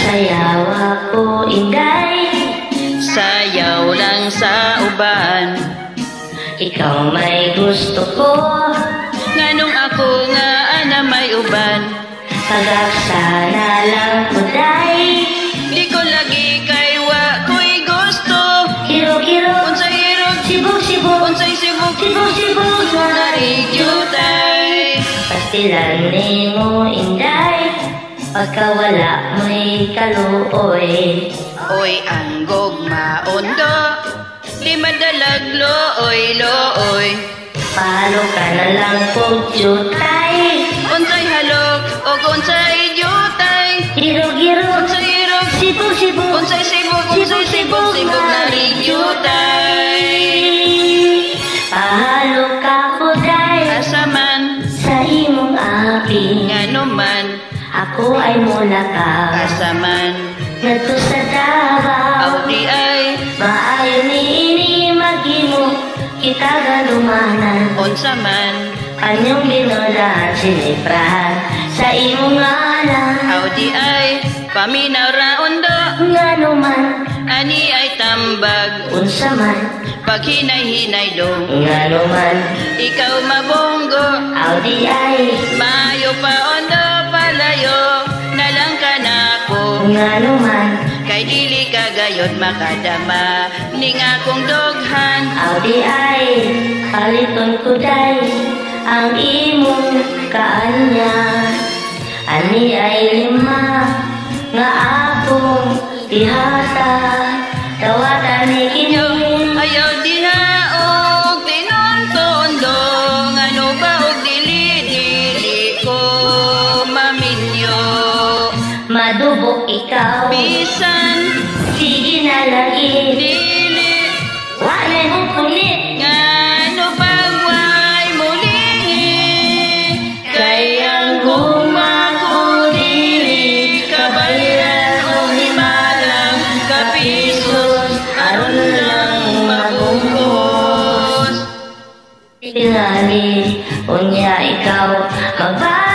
Magsayaw ako, Inday, sayaw lang sa uban. ikaw may gusto ko, Nganong ako nga ana may uban. pag-aksa na lang ko, day. Di ko lagi kay wa ko'y gusto. Kiro-kiro, Unsay hirog, sibog-sibog, unsay sibog, sibog-sibog na na idyutay. pastilan ni mo, Inday, pagkawala mo'y kaluoy. Oy ang gugma undo, di madalag looy-looy. Palo ka na lang po, jutay. Unsay halok o unsay jutay. Giro-giro, Unsay hirog, sibog-sibog, unsay sibog, unsay sibog, sibog na idyutay. pahalo ka ko, day, Asaman, sa imong api. nganuman, Ako ay mula ka, asaman. ngadto sa Davao. Audi ay, Maayo ni ini maghimo, kita galumanan. unsa man. Kanyong binulahan, siniprahan sa imong ngalan. Audi ay, paminaw ra undo. Nga naman, Ani ay tambag, unsa man. paghinay-hinay dong. Nga naman, Ikaw mabonggo, Audi ay. maayo pa undo palayo. Nalang ka na ako, Nga naman, kay dili ka gayod makadama. Ning akong doghan, Audi ay. Paliton ko, day, ang imong kaanya. Ani ay 5 nga akong ihata. Dawatan ni kining ayaw diha og tinondondong. Ano ba og dili-dili ko maminyo. madubok ikaw. Bisan Sige na lagi, dili wala mo kulit. ngano pagway mulingi. Kay ang gumako dili kabayan o himalang kapisos aron lang mabungkos. Tingali, unya ikaw, magbago.